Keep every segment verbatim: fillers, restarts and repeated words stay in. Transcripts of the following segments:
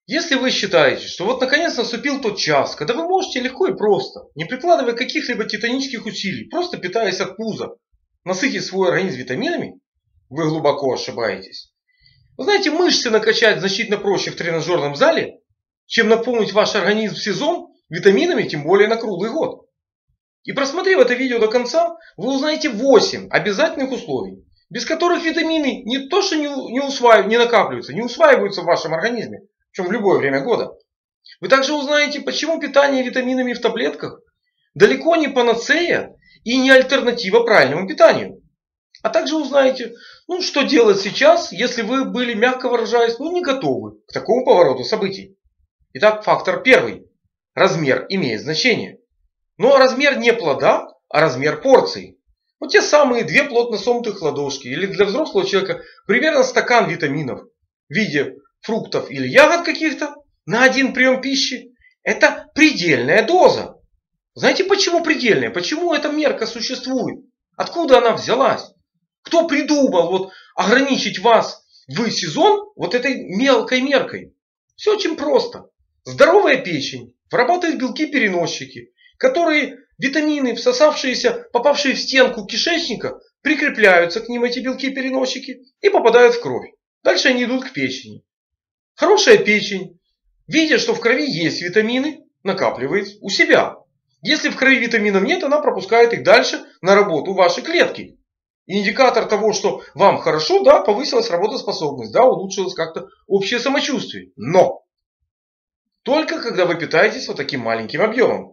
Если вы считаете, что вот наконец наступил тот час, когда вы можете легко и просто, не прикладывая каких-либо титанических усилий, просто питаясь от пуза, насытить свой организм витаминами, вы глубоко ошибаетесь. Вы знаете, мышцы накачать значительно проще в тренажерном зале, чем наполнить ваш организм в сезон витаминами, тем более на круглый год. И просмотрев это видео до конца, вы узнаете восемь обязательных условий, без которых витамины не то что не, не, усваив... не накапливаются, не усваиваются в вашем организме, причем в любое время года. Вы также узнаете, почему питание витаминами в таблетках далеко не панацея и не альтернатива правильному питанию. А также узнаете, ну, что делать сейчас, если вы были, мягко выражаясь, ну, не готовы к такому повороту событий. Итак, фактор первый. Размер имеет значение. Но размер не плода, а размер порции. Вот те самые две плотно сомкнутых ладошки, или для взрослого человека примерно стакан витаминов в виде фруктов или ягод каких-то на один прием пищи. Это предельная доза. Знаете, почему предельная? Почему эта мерка существует? Откуда она взялась? Кто придумал вот ограничить вас в сезон вот этой мелкой меркой? Все очень просто. Здоровая печень вырабатывает белки-переносчики, которые витамины, всосавшиеся, попавшие в стенку кишечника, прикрепляются к ним эти белки-переносчики и попадают в кровь. Дальше они идут к печени. Хорошая печень, видя, что в крови есть витамины, накапливает у себя. Если в крови витаминов нет, она пропускает их дальше на работу в ваши клетки. Индикатор того, что вам хорошо, да, повысилась работоспособность, да, улучшилось как-то общее самочувствие. Но только когда вы питаетесь вот таким маленьким объемом.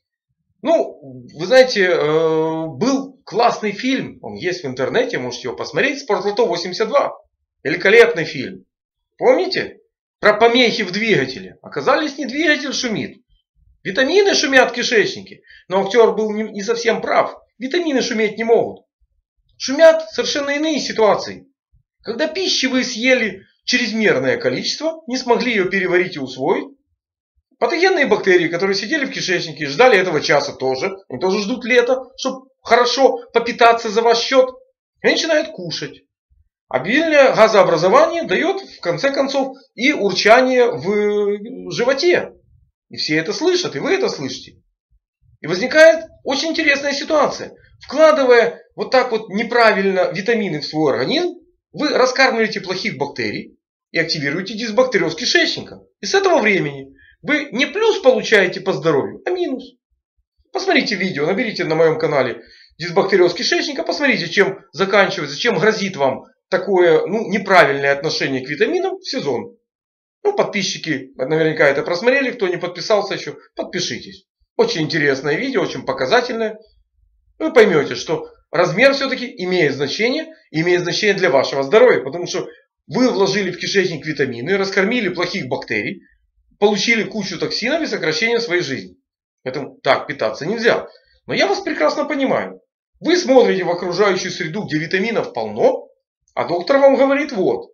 Ну, вы знаете, был классный фильм, он есть в интернете, можете его посмотреть, «Спортлото восемьдесят два». Великолепный фильм. Помните? Про помехи в двигателе. Оказались, не двигатель шумит. Витамины шумят в кишечнике. Но актер был не совсем прав. Витамины шуметь не могут. Шумят совершенно иные ситуации. Когда пищи вы съели чрезмерное количество, не смогли ее переварить и усвоить. Патогенные бактерии, которые сидели в кишечнике, ждали этого часа тоже. Они тоже ждут лета, чтобы хорошо попитаться за ваш счет. И начинают кушать. Обильное газообразование дает в конце концов и урчание в животе. И все это слышат, и вы это слышите. И возникает очень интересная ситуация. Вкладывая вот так вот неправильно витамины в свой организм, вы раскармливаете плохих бактерий и активируете дисбактериоз кишечника. И с этого времени вы не плюс получаете по здоровью, а минус. Посмотрите видео, наберите на моем канале дисбактериоз кишечника, посмотрите, чем заканчивается, чем грозит вам такое, ну, неправильное отношение к витаминам в сезон. Ну, подписчики наверняка это просмотрели. Кто не подписался еще, подпишитесь. Очень интересное видео, очень показательное. Вы поймете, что размер все-таки имеет значение. Имеет значение для вашего здоровья. Потому что вы вложили в кишечник витамины, раскормили плохих бактерий, получили кучу токсинов и сокращение своей жизни. Поэтому так питаться нельзя. Но я вас прекрасно понимаю. Вы смотрите в окружающую среду, где витаминов полно. А доктор вам говорит, вот.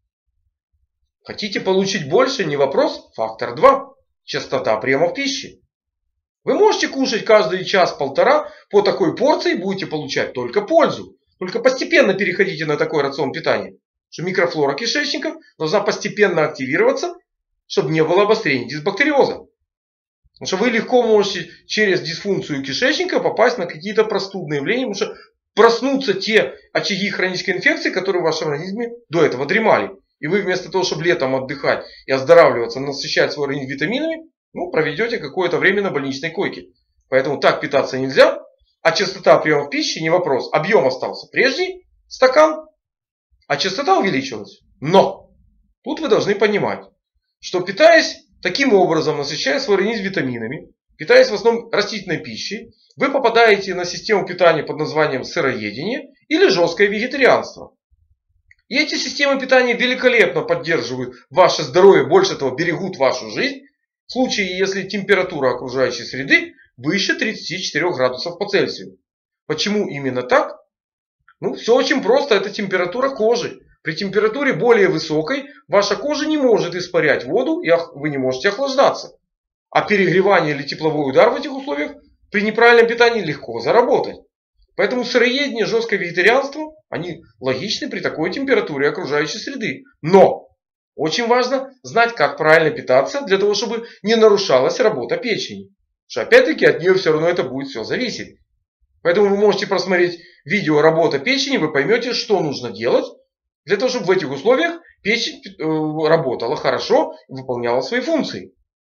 Хотите получить больше, не вопрос. Фактор два. Частота приемов пищи. Вы можете кушать каждый час-полтора по такой порции, будете получать только пользу. Только постепенно переходите на такой рацион питания. Что микрофлора кишечника должна постепенно активироваться, чтобы не было обострения дисбактериоза. Потому что вы легко можете через дисфункцию кишечника попасть на какие-то простудные явления. Потому что проснутся те очаги хронической инфекции, которые в вашем организме до этого дремали. И вы вместо того, чтобы летом отдыхать и оздоравливаться, насыщать свой организм витаминами, ну, проведете какое-то время на больничной койке. Поэтому так питаться нельзя. А частота приемов пищи не вопрос. Объем остался прежний, стакан, а частота увеличилась. Но тут вы должны понимать, что питаясь таким образом, насыщая свой организм витаминами, питаясь в основном растительной пищей, вы попадаете на систему питания под названием сыроедение или жесткое вегетарианство. И эти системы питания великолепно поддерживают ваше здоровье, больше того, берегут вашу жизнь, в случае, если температура окружающей среды выше тридцати четырёх градусов по Цельсию. Почему именно так? Ну, все очень просто, это температура кожи. При температуре более высокой ваша кожа не может испарять воду, и вы не можете охлаждаться. А перегревание или тепловой удар в этих условиях при неправильном питании легко заработать. Поэтому сыроедение, жесткое вегетарианство, они логичны при такой температуре окружающей среды. Но Очень важно знать, как правильно питаться, для того, чтобы не нарушалась работа печени. Потому что опять-таки от нее все равно это будет все зависеть. Поэтому вы можете просмотреть видео «Работа печени», вы поймете, что нужно делать, для того, чтобы в этих условиях печень работала хорошо и выполняла свои функции.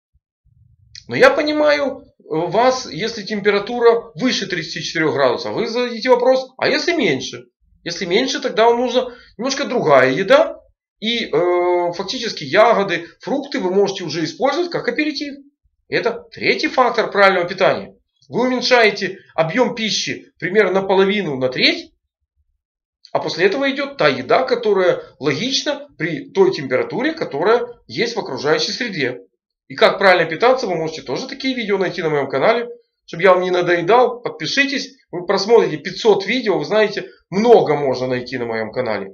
Но я понимаю вас, если температура выше тридцати четырёх градусов, вы зададите вопрос, а если меньше? Если меньше, тогда вам нужна немножко другая еда. И э, фактически ягоды, фрукты вы можете уже использовать как аперитив. Это третий фактор правильного питания. Вы уменьшаете объем пищи примерно наполовину, на треть. А после этого идет та еда, которая логична при той температуре, которая есть в окружающей среде. И как правильно питаться, вы можете тоже такие видео найти на моем канале. Чтобы я вам не надоедал, подпишитесь. Вы просмотрите пятьсот видео, вы знаете, много можно найти на моем канале.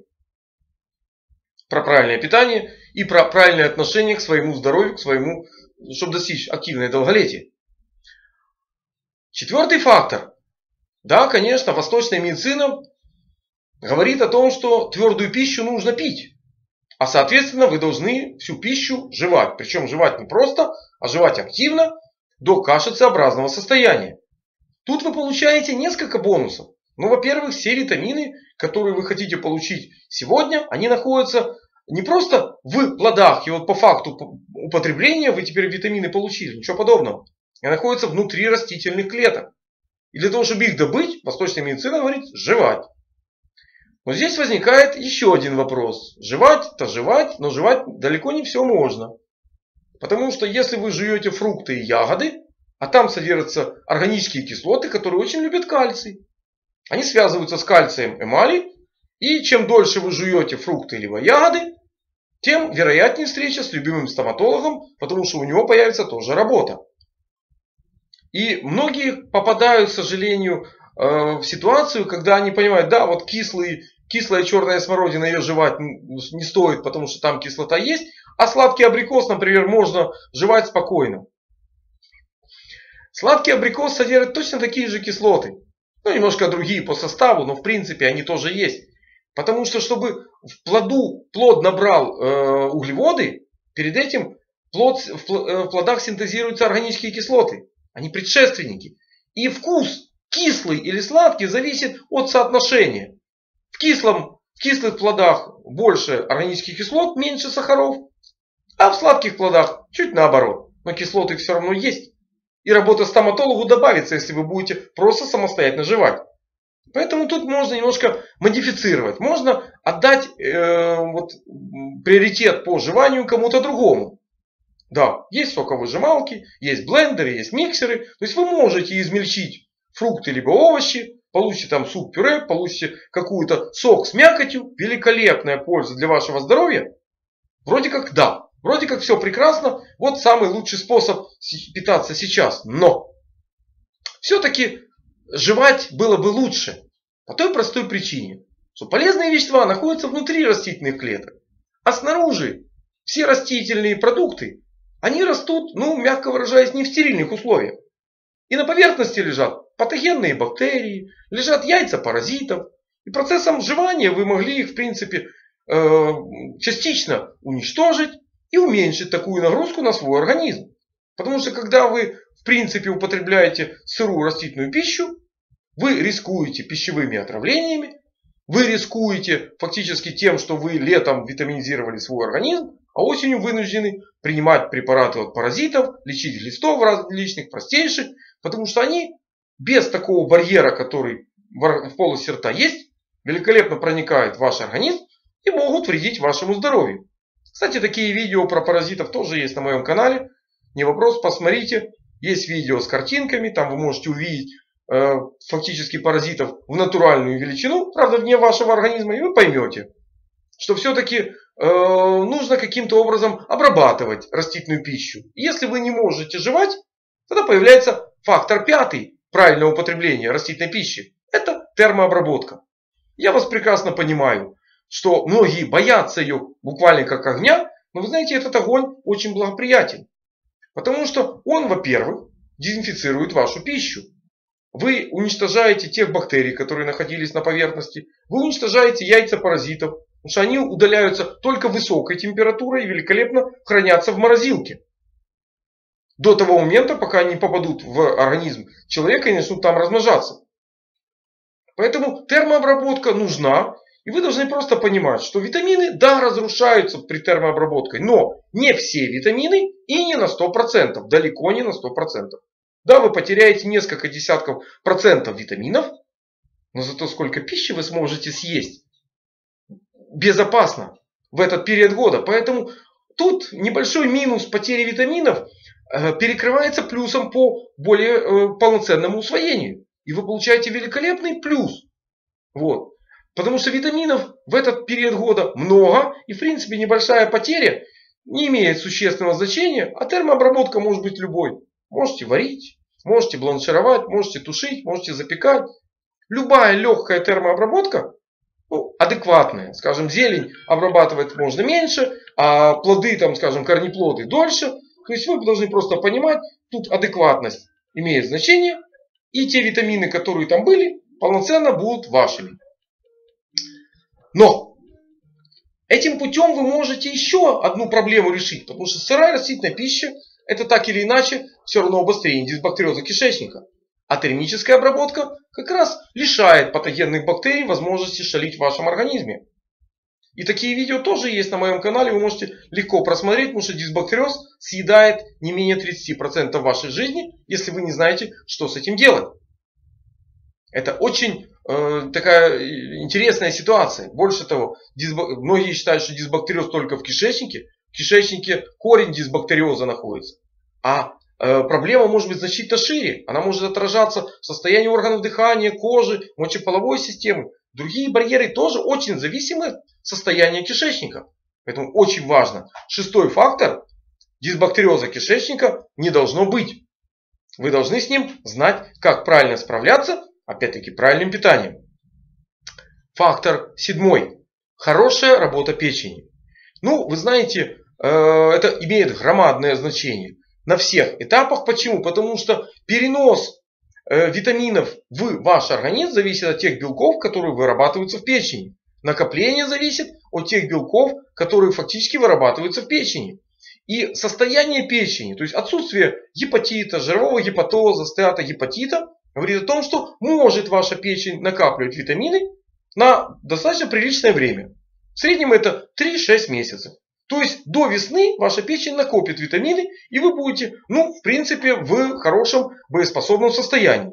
Про правильное питание и про правильное отношение к своему здоровью, к своему, чтобы достичь активное долголетие. Четвертый фактор. Да, конечно, восточная медицина говорит о том, что твердую пищу нужно пить. А соответственно вы должны всю пищу жевать. Причем жевать не просто, а жевать активно до кашицеобразного состояния. Тут вы получаете несколько бонусов. Ну, во-первых, все витамины, которые вы хотите получить сегодня, они находятся не просто в плодах. И вот по факту употребления вы теперь витамины получили. Ничего подобного. Они находятся внутри растительных клеток. И для того, чтобы их добыть, восточная медицина говорит жевать. Но здесь возникает еще один вопрос. Жевать-то жевать, но жевать далеко не все можно. Потому что если вы жуете фрукты и ягоды, а там содержатся органические кислоты, которые очень любят кальций. Они связываются с кальцием эмали. И чем дольше вы жуете фрукты либо ягоды, тем вероятнее встреча с любимым стоматологом, потому что у него появится тоже работа. И многие попадают, к сожалению, в ситуацию, когда они понимают, да, вот кислый, кислая черная смородина, ее жевать не стоит, потому что там кислота есть, а сладкий абрикос, например, можно жевать спокойно. Сладкий абрикос содержит точно такие же кислоты. Ну, немножко другие по составу, но в принципе они тоже есть. Потому что, чтобы в плоду плод набрал э, углеводы, перед этим плод, в, в плодах синтезируются органические кислоты. Они предшественники. И вкус, кислый или сладкий, зависит от соотношения. В, кислом, в кислых плодах больше органических кислот, меньше сахаров. А в сладких плодах чуть наоборот. Но кислоты все равно есть. И работа стоматологу добавится, если вы будете просто самостоятельно жевать. Поэтому тут можно немножко модифицировать. Можно отдать э, вот, приоритет по жеванию кому-то другому. Да, есть соковыжималки, есть блендеры, есть миксеры. То есть вы можете измельчить фрукты либо овощи, получите там суп-пюре, получите какую-то сок с мякотью. Великолепная польза для вашего здоровья. Вроде как да. Вроде как все прекрасно. Вот самый лучший способ питаться сейчас. Но все-таки жевать было бы лучше. По той простой причине, что полезные вещества находятся внутри растительных клеток. А снаружи все растительные продукты, они растут, ну, мягко выражаясь, не в стерильных условиях. И на поверхности лежат патогенные бактерии, лежат яйца паразитов. И процессом сживания вы могли их, в принципе, частично уничтожить и уменьшить такую нагрузку на свой организм. Потому что когда вы, в принципе, употребляете сырую растительную пищу, вы рискуете пищевыми отравлениями, вы рискуете фактически тем, что вы летом витаминизировали свой организм, а осенью вынуждены принимать препараты от паразитов, лечить глистов различных, простейших, потому что они без такого барьера, который в полости рта есть, великолепно проникают в ваш организм и могут вредить вашему здоровью. Кстати, такие видео про паразитов тоже есть на моем канале. Не вопрос, посмотрите. Есть видео с картинками, там вы можете увидеть э, фактически паразитов в натуральную величину, правда вне вашего организма, и вы поймете, что все-таки э, нужно каким-то образом обрабатывать растительную пищу. Если вы не можете жевать, тогда появляется фактор пятый правильного употребления растительной пищи. Это термообработка. Я вас прекрасно понимаю, что многие боятся ее буквально как огня, но вы знаете, этот огонь очень благоприятен. Потому что он, во-первых, дезинфицирует вашу пищу. Вы уничтожаете тех бактерий, которые находились на поверхности. Вы уничтожаете яйца паразитов. Потому что они удаляются только высокой температурой и великолепно хранятся в морозилке. До того момента, пока они попадут в организм человека и начнут там размножаться. Поэтому термообработка нужна. И вы должны просто понимать, что витамины, да, разрушаются при термообработке. Но не все витамины и не на сто процентов. Далеко не на сто процентов. Да, вы потеряете несколько десятков процентов витаминов. Но зато сколько пищи вы сможете съесть безопасно в этот период года. Поэтому тут небольшой минус потери витаминов перекрывается плюсом по более полноценному усвоению. И вы получаете великолепный плюс. Вот. Потому что витаминов в этот период года много. И в принципе небольшая потеря не имеет существенного значения. А термообработка может быть любой. Можете варить, можете бланшировать, можете тушить, можете запекать. Любая легкая термообработка, ну, адекватная. Скажем, зелень обрабатывать можно меньше, а плоды, там, скажем, корнеплоды дольше. То есть вы должны просто понимать, тут адекватность имеет значение. И те витамины, которые там были, полноценно будут вашими. Но этим путем вы можете еще одну проблему решить. Потому что сырая растительная пища, это так или иначе все равно обострение дисбактериоза кишечника. А термическая обработка как раз лишает патогенных бактерий возможности шалить в вашем организме. И такие видео тоже есть на моем канале. Вы можете легко просмотреть, потому что дисбактериоз съедает не менее тридцати процентов вашей жизни, если вы не знаете, что с этим делать. Это очень э, такая интересная ситуация. Больше того, дисбак... многие считают, что дисбактериоз только в кишечнике. В кишечнике корень дисбактериоза находится. А э, проблема может быть значительно шире. Она может отражаться в состоянии органов дыхания, кожи, мочеполовой системы. Другие барьеры тоже очень зависимы от состояния кишечника. Поэтому очень важно. Шестой фактор дисбактериоза кишечника не должно быть. Вы должны с ним знать, как правильно справляться. Опять-таки правильным питанием. Фактор седьмой. Хорошая работа печени. Ну, вы знаете, это имеет громадное значение на всех этапах. Почему? Потому что перенос витаминов в ваш организм зависит от тех белков, которые вырабатываются в печени. Накопление зависит от тех белков, которые фактически вырабатываются в печени. И состояние печени, то есть отсутствие гепатита, жирового гепатоза, стеатогепатита, говорит о том, что может ваша печень накапливать витамины на достаточно приличное время. В среднем это три-шесть месяцев. То есть до весны ваша печень накопит витамины, и вы будете, ну, в принципе, в хорошем боеспособном состоянии.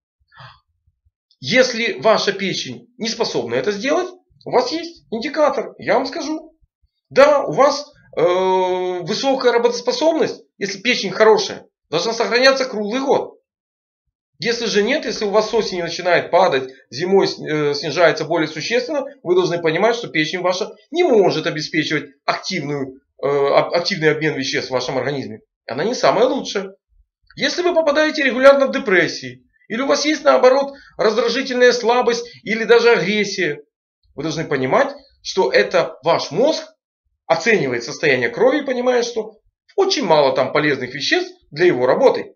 Если ваша печень не способна это сделать, у вас есть индикатор, я вам скажу. Да, у вас э, высокая работоспособность, если печень хорошая, должна сохраняться круглый год. Если же нет, если у вас с осени начинает падать, зимой снижается более существенно, вы должны понимать, что печень ваша не может обеспечивать активную, активный обмен веществ в вашем организме. Она не самая лучшая. Если вы попадаете регулярно в депрессии, или у вас есть наоборот раздражительная слабость или даже агрессия, вы должны понимать, что это ваш мозг оценивает состояние крови и понимает, что очень мало там полезных веществ для его работы.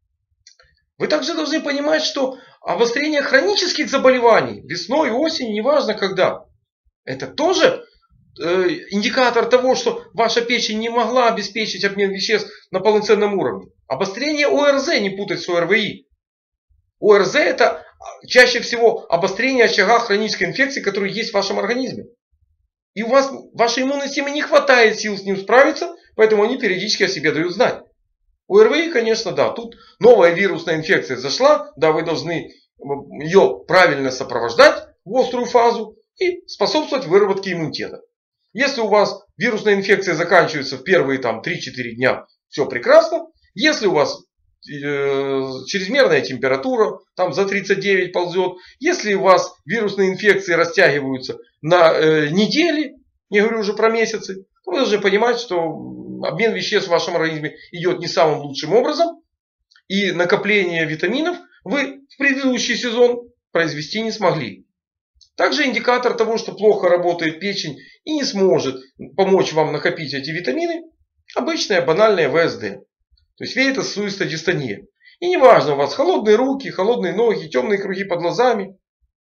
Вы также должны понимать, что обострение хронических заболеваний весной и осенью, неважно когда, это тоже э, индикатор того, что ваша печень не могла обеспечить обмен веществ на полноценном уровне. Обострение ОРЗ, не путать с ОРВИ. ОРЗ это чаще всего обострение очага хронической инфекции, которая есть в вашем организме. И у вас, вашей иммунной системы не хватает сил с ним справиться, поэтому они периодически о себе дают знать. ОРВИ, конечно, да, тут новая вирусная инфекция зашла, да, вы должны ее правильно сопровождать в острую фазу и способствовать выработке иммунитета. Если у вас вирусная инфекция заканчивается в первые там три-четыре дня, все прекрасно. Если у вас э, чрезмерная температура, там за тридцать девять ползет, если у вас вирусные инфекции растягиваются на э, недели, не говорю уже про месяцы, то вы должны понимать, что обмен веществ в вашем организме идет не самым лучшим образом. И накопление витаминов вы в предыдущий сезон произвести не смогли. Также индикатор того, что плохо работает печень и не сможет помочь вам накопить эти витамины, обычная банальная ВСД. То есть вегетососудистая дистония. И неважно, у вас холодные руки, холодные ноги, темные круги под глазами.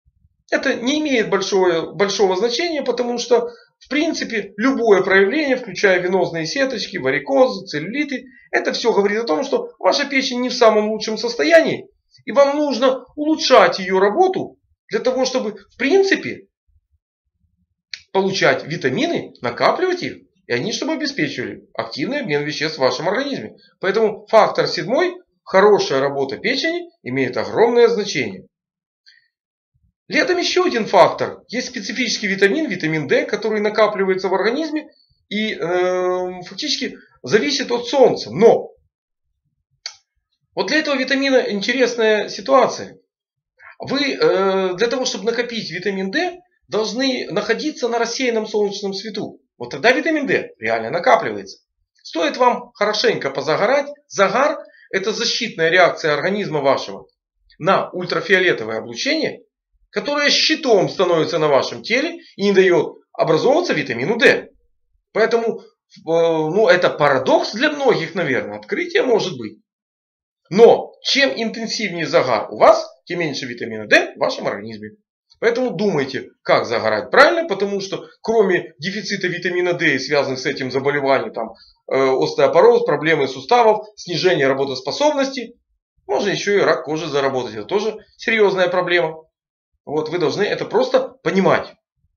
Это не имеет большого, большого значения, потому что, в принципе, любое проявление, включая венозные сеточки, варикозы, целлюлиты, это все говорит о том, что ваша печень не в самом лучшем состоянии, и вам нужно улучшать ее работу для того, чтобы, в принципе, получать витамины, накапливать их, и они, чтобы обеспечивали активный обмен веществ в вашем организме. Поэтому фактор седьмой, хорошая работа печени, имеет огромное значение. Летом еще один фактор. Есть специфический витамин, витамин D, который накапливается в организме и э, фактически зависит от солнца. Но вот для этого витамина интересная ситуация. Вы э, для того, чтобы накопить витамин D, должны находиться на рассеянном солнечном свету. Вот тогда витамин D реально накапливается. Стоит вам хорошенько позагорать. Загар – это защитная реакция организма вашего на ультрафиолетовое облучение, которое щитом становится на вашем теле и не дает образовываться витамину D. Поэтому ну, это парадокс для многих, наверное. Открытие может быть. Но чем интенсивнее загар у вас, тем меньше витамина D в вашем организме. Поэтому думайте, как загорать правильно, потому что кроме дефицита витамина D, связанных с этим заболеванием, там, э, остеопороз, проблемы суставов, снижение работоспособности, можно еще и рак кожи заработать. Это тоже серьезная проблема. Вот вы должны это просто понимать.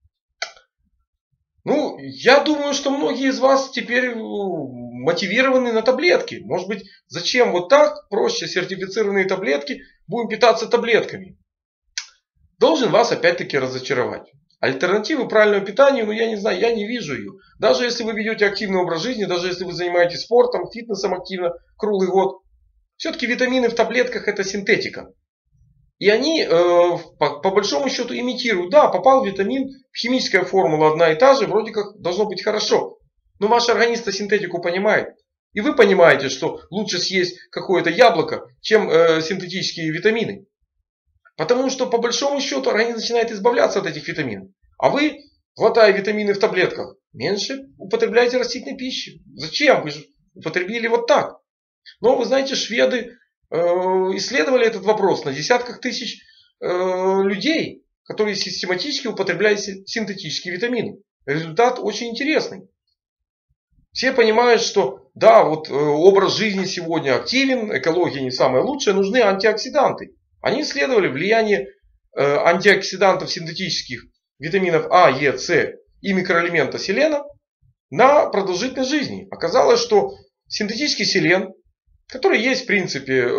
Ну, я думаю, что многие из вас теперь мотивированы на таблетки. Может быть, зачем вот так? Проще сертифицированные таблетки. Будем питаться таблетками. Должен вас опять-таки разочаровать. Альтернативы правильному питанию, ну я не знаю, я не вижу ее. Даже если вы ведете активный образ жизни, даже если вы занимаетесь спортом, фитнесом активно, круглый год. Все-таки витамины в таблетках это синтетика. И они э, по, по большому счету имитируют. Да, попал витамин, химическая формула одна и та же, вроде как должно быть хорошо. Но ваш организм синтетику понимает. И вы понимаете, что лучше съесть какое-то яблоко, чем э, синтетические витамины. Потому что по большому счету организм начинает избавляться от этих витаминов. А вы, глотая витамины в таблетках, меньше употребляете растительной пищи. Зачем? Вы же употребили вот так. Но вы знаете, шведы э, исследовали этот вопрос на десятках тысяч э, людей, которые систематически употребляют синтетические витамины. Результат очень интересный. Все понимают, что да, вот э, образ жизни сегодня активен, экология не самая лучшая, нужны антиоксиданты. Они исследовали влияние э, антиоксидантов синтетических витаминов А, Е, С и микроэлемента селена на продолжительность жизни. Оказалось, что синтетический селен, который есть в принципе э,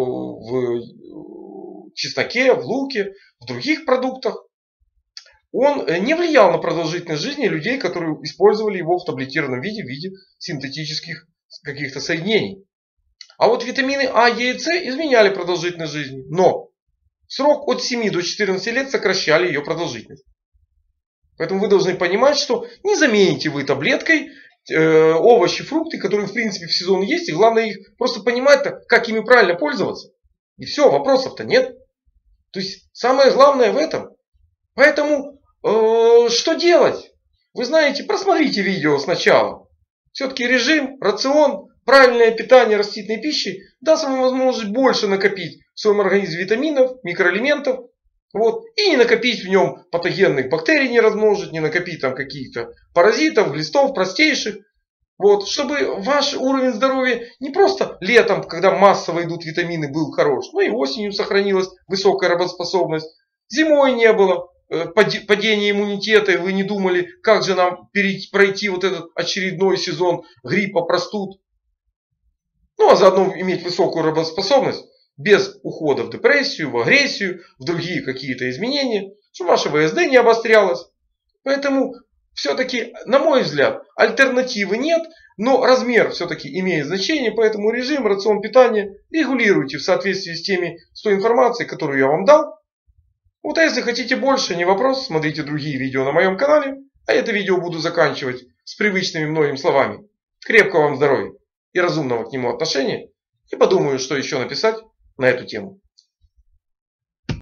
в чесноке, в луке, в других продуктах, он не влиял на продолжительность жизни людей, которые использовали его в таблетированном виде, в виде синтетических каких-то соединений. А вот витамины А, Е и С изменяли продолжительность жизни. Но срок от семи до четырнадцати лет сокращали ее продолжительность. Поэтому вы должны понимать, что не замените вы таблеткой э, овощи, фрукты, которые в принципе в сезон есть. И главное их просто понимать, как ими правильно пользоваться. И все, вопросов-то нет. То есть самое главное в этом. Поэтому э, что делать? Вы знаете, просмотрите видео сначала. Все-таки режим, рацион, правильное питание растительной пищи даст вам возможность больше накопить в своем организме витаминов, микроэлементов. Вот, и не накопить в нем патогенных бактерий, не размножить, не накопить там каких-то паразитов, глистов простейших. Вот, чтобы ваш уровень здоровья не просто летом, когда массово идут витамины, был хорош, но и осенью сохранилась высокая работоспособность. Зимой не было падения иммунитета, и вы не думали, как же нам пройти вот этот очередной сезон гриппа, простуд. Ну а заодно иметь высокую работоспособность без ухода в депрессию, в агрессию, в другие какие-то изменения, чтобы ваше вэ эс дэ не обострялось. Поэтому все-таки, на мой взгляд, альтернативы нет, но размер все-таки имеет значение, поэтому режим, рацион питания регулируйте в соответствии с теми, с той информацией, которую я вам дал. Вот а если хотите больше, не вопрос, смотрите другие видео на моем канале, а это видео буду заканчивать с привычными многими словами. Крепкого вам здоровья и разумного к нему отношения, и подумаю, что еще написать на эту тему.